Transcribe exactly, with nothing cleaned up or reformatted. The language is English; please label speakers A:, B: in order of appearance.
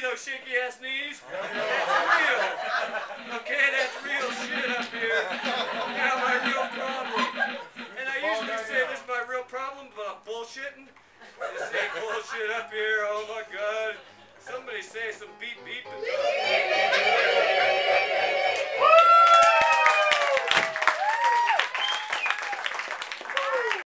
A: no shaky ass knees. That's real. Okay, that's real shit up here. Yeah, my real problem. And I usually say this is my real problem, but I'm bullshitting. This ain't bullshit up here. Oh my God. Somebody say some beep beep in